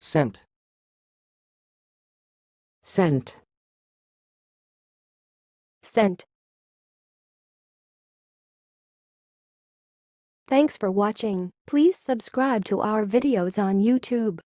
Scent. Scent. Scent. Thanks for watching. Please subscribe to our videos on YouTube.